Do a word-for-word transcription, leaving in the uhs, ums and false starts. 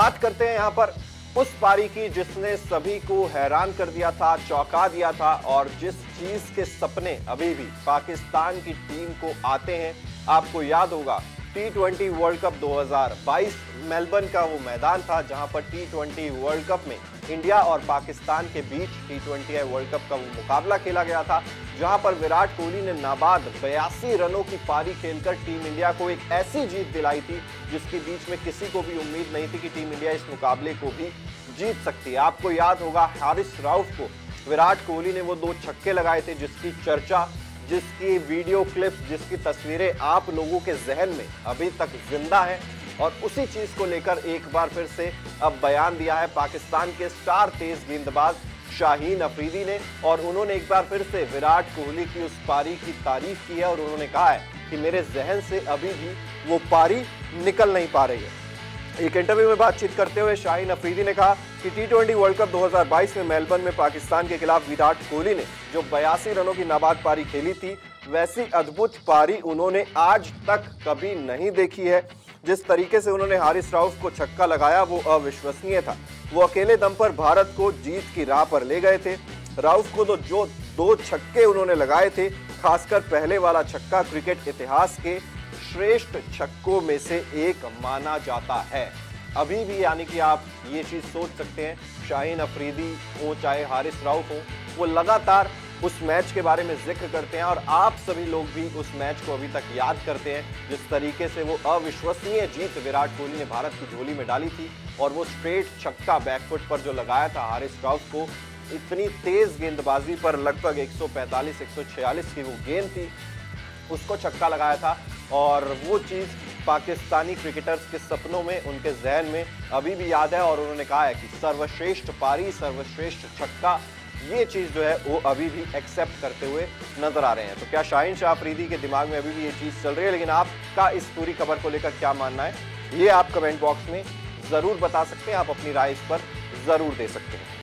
बात करते हैं यहां पर उस पारी की जिसने सभी को हैरान कर दिया था, चौंका दिया था और जिस चीज के सपने अभी भी पाकिस्तान की टीम को आते हैं। आपको याद होगा टी ट्वेंटी वर्ल्ड कप दो हज़ार बाईस मेलबर्न का वो मैदान था जहां पर टी ट्वेंटी वर्ल्ड कप में इंडिया और पाकिस्तान के बीच टी ट्वेंटी वर्ल्ड कप का वो मुकाबला खेला गया था, जहां पर विराट कोहली ने नाबाद बयासी रनों की पारी खेलकर टीम इंडिया को एक ऐसी जीत दिलाई थी जिसके बीच में किसी को भी उम्मीद नहीं थी कि टीम इंडिया इस मुकाबले को भी जीत सकती है। आपको याद होगा हारिस राउफ को विराट कोहली ने वो दो छक्के लगाए थे जिसकी चर्चा, जिसकी वीडियो क्लिप्स, जिसकी तस्वीरें आप लोगों के जहन में अभी तक जिंदा है और उसी चीज को लेकर एक बार फिर से अब बयान दिया है पाकिस्तान के स्टार तेज गेंदबाज शाहीन अफरीदी ने और उन्होंने एक बार फिर से विराट कोहली की उस पारी की तारीफ की है और उन्होंने कहा है कि मेरे जहन से अभी भी वो पारी निकल नहीं पा रही है। एक इंटरव्यू में बातचीत करते हुए शाहीन अफरीदी ने कहा कि टी ट्वेंटी वर्ल्ड कप दो हज़ार बाईस में मेलबर्न में पाकिस्तान के खिलाफ विराट कोहली ने जो बयासी रनों की नाबाद पारी खेली थी, वैसी अद्भुत पारी उन्होंने आज तक कभी नहीं देखी है। जिस तरीके से उन्होंने हारिस राउफ को छक्का लगाया वो अविश्वसनीय था। वो अकेले दम पर भारत को जीत की राह पर ले गए थे। राउफ को तो जो दो छक्के उन्होंने लगाए थे, खासकर पहले वाला छक्का क्रिकेट इतिहास के श्रेष्ठ छक्कों में से एक माना जाता है। अभी भी यानी कि आप ये चीज सोच सकते हैं, शाहीन अफरीदी हो चाहे हारिस राउफ हो, वो लगातार उस मैच के बारे में जिक्र करते हैं और आप सभी लोग भी उस मैच को अभी तक याद करते हैं। जिस तरीके से वो अविश्वसनीय जीत विराट कोहली ने भारत की झोली में डाली थी और वो स्ट्रेट छक्का बैकफुट पर जो लगाया था हारिस राउफ को, इतनी तेज गेंदबाजी पर लगभग एक सौ पैंतालीस एक सौ छियालीस की वो गेंद थी, उसको छक्का लगाया था और वो चीज पाकिस्तानी क्रिकेटर्स के सपनों में, उनके जहन में अभी भी याद है और उन्होंने कहा है कि सर्वश्रेष्ठ पारी, सर्वश्रेष्ठ छक्का, ये चीज जो है वो अभी भी एक्सेप्ट करते हुए नजर आ रहे हैं। तो क्या शाहीन शाह अफरीदी के दिमाग में अभी भी ये चीज चल रही है? लेकिन आपका इस पूरी खबर को लेकर क्या मानना है, ये आप कमेंट बॉक्स में जरूर बता सकते हैं। आप अपनी राय इस पर जरूर दे सकते हैं।